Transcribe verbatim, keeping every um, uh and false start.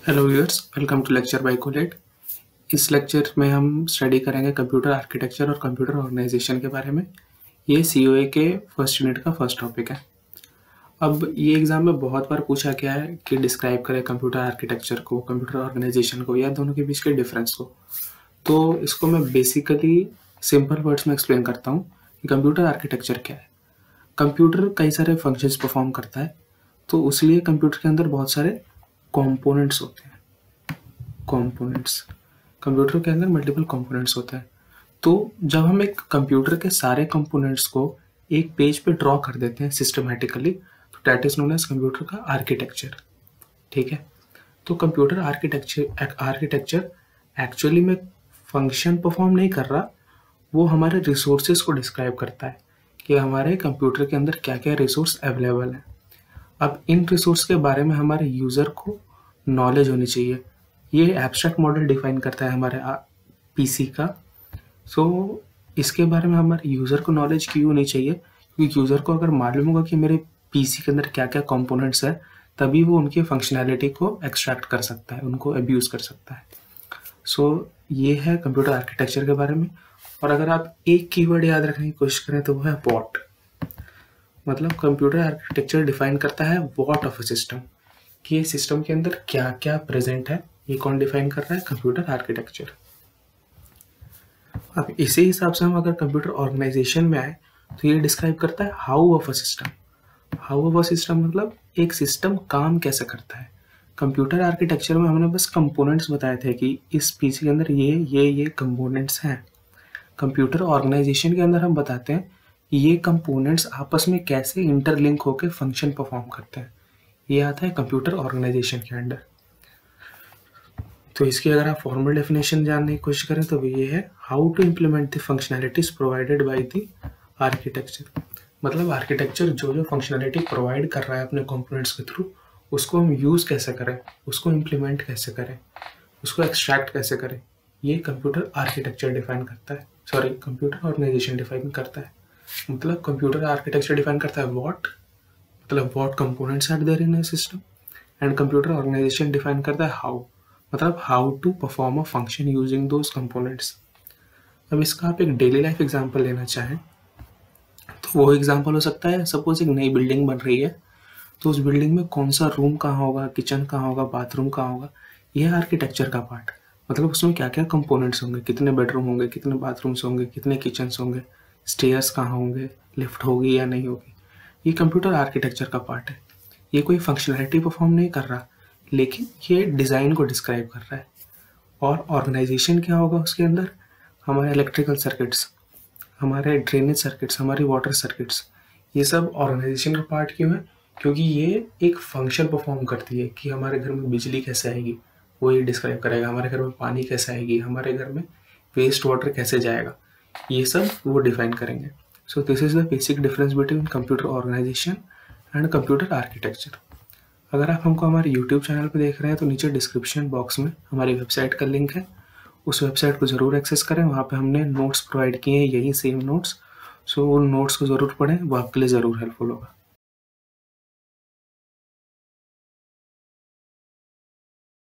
Hello viewers, welcome to lecture by कोलेट। इस lecture में हम स्टडी करेंगे कंप्यूटर आर्किटेक्चर और कंप्यूटर ऑर्गेनाइजेशन के बारे में। ये सीओए के फर्स्ट यूनिट का फर्स्ट टॉपिक है। अब ये एग्जाम में बहुत बार पूछा गया है कि डिस्क्राइब करें कंप्यूटर आर्किटेक्चर को, कंप्यूटर ऑर्गेनाइजेशन को या दोनों के बीच के डिफरेंस को। तो इसको मैं बेसिकली सिंपल वर्ड्स में एक्सप्लेन करता हूँ कि कंप्यूटर आर्किटेक्चर क्या है। कंप्यूटर कई सारे फंक्शंस परफॉर्म करता है, तो उसलिए कंप्यूटर के अंदर बहुत सारे कंपोनेंट्स होते हैं। कंपोनेंट्स कंप्यूटर के अंदर मल्टीपल कंपोनेंट्स होते हैं। तो जब हम एक कंप्यूटर के सारे कंपोनेंट्स को एक पेज पे ड्रॉ कर देते हैं सिस्टमैटिकली, तो that is known as computer का आर्किटेक्चर। ठीक है, तो कंप्यूटर आर्किटेक्चर आर्किटेक्चर एक्चुअली में फंक्शन परफॉर्म नहीं कर रहा, वो हमारे रिसोर्सेज को डिस्क्राइब करता है कि हमारे कंप्यूटर के अंदर क्या क्या रिसोर्स अवेलेबल है। अब इन रिसोर्स के बारे में हमारे यूज़र को नॉलेज होनी चाहिए। ये एब्स्ट्रैक्ट मॉडल डिफाइन करता है हमारे पीसी का। सो so, इसके बारे में हमारे यूज़र को नॉलेज क्यों होनी चाहिए? क्योंकि यूज़र को अगर मालूम होगा कि मेरे पीसी के अंदर क्या क्या कंपोनेंट्स है, तभी वो उनकी फंक्शनैलिटी को एक्सट्रैक्ट कर सकता है, उनको अब्यूज़ कर सकता है। सो so, ये है कंप्यूटर आर्किटेक्चर के बारे में। और अगर आप एक कीवर्ड याद रखने की कोशिश करें तो वो है व्हाट। मतलब कंप्यूटर आर्किटेक्चर डिफाइन करता है व्हाट ऑफ अ सिस्टम, कि ये सिस्टम के अंदर क्या क्या प्रेजेंट है। ये कौन डिफाइन कर रहा है? Computer architecture. अब इसी हिसाब से हम अगर कंप्यूटर ऑर्गेनाइजेशन में आए तो ये डिस्क्राइब करता है how of a system. How of a system मतलब एक सिस्टम काम कैसे करता है। कंप्यूटर आर्किटेक्चर में हमने बस कंपोनेंट्स बताए थे कि इस पीसी के अंदर ये ये ये कंपोनेंट्स हैं। कंप्यूटर ऑर्गेनाइजेशन के अंदर हम बताते हैं ये कंपोनेंट्स आपस में कैसे इंटरलिंक होकर फंक्शन परफॉर्म करते हैं। ये आता है कंप्यूटर ऑर्गेनाइजेशन के अंडर। तो इसकी अगर आप फॉर्मल डेफिनेशन जानने की कोशिश करें तो ये है how to implement the functionalities provided by the architecture. मतलब आर्किटेक्चर जो जो फंक्शनैलिटी प्रोवाइड कर रहा है अपने कंपोनेंट्स के थ्रू, उसको हम यूज़ कैसे करें, उसको इम्प्लीमेंट कैसे करें, उसको एक्सट्रैक्ट कैसे करें, ये कंप्यूटर आर्किटेक्चर डिफाइन करता है। सॉरी, कंप्यूटर ऑर्गेनाइजेशन डिफाइन करता है। मतलब कंप्यूटर आर्किटेक्चर डिफाइन करता है व्हाट, मतलब what components are there in a system, and computer organization define करता है हाउ, मतलब how to perform a function using those components. अब इसका आप एक डेली लाइफ एग्जांपल लेना चाहें तो वो एग्जांपल हो सकता है, सपोज एक नई बिल्डिंग बन रही है, तो उस बिल्डिंग में कौन सा रूम कहाँ होगा, किचन कहाँ होगा, बाथरूम कहाँ होगा, यह आर्किटेक्चर का पार्ट। मतलब उसमें क्या क्या कंपोनेंट्स होंगे, कितने बेडरूम होंगे, कितने बाथरूम्स होंगे, कितने किचन्स होंगे, स्टेयर्स कहाँ होंगे, लिफ्ट होगी या नहीं होगी, ये कंप्यूटर आर्किटेक्चर का पार्ट है। ये कोई फंक्शनैलिटी परफॉर्म नहीं कर रहा, लेकिन ये डिज़ाइन को डिस्क्राइब कर रहा है। और ऑर्गेनाइजेशन क्या होगा उसके अंदर? हमारे इलेक्ट्रिकल सर्किट्स, हमारे ड्रेनेज सर्किट्स, हमारी वाटर सर्किट्स, ये सब ऑर्गेनाइजेशन का पार्ट क्यों है? क्योंकि ये एक फंक्शन परफॉर्म करती है कि हमारे घर में बिजली कैसे आएगी, वो ये डिस्क्राइब करेगा। हमारे घर में पानी कैसे आएगी, हमारे घर में वेस्ट वाटर कैसे जाएगा, ये सब वो डिफाइन करेंगे। So this is the basic difference between computer organization and computer architecture. अगर आप हमको हमारे यूट्यूब चैनल पर देख रहे हैं तो नीचे डिस्क्रिप्शन बॉक्स में हमारी वेबसाइट का लिंक है, उस वेबसाइट को ज़रूर एक्सेस करें। वहाँ पे हमने नोट्स प्रोवाइड किए हैं, यही सेम नोट्स। सो उन नोट्स को ज़रूर पढ़ें, वो आपके लिए ज़रूर हेल्पफुल होगा।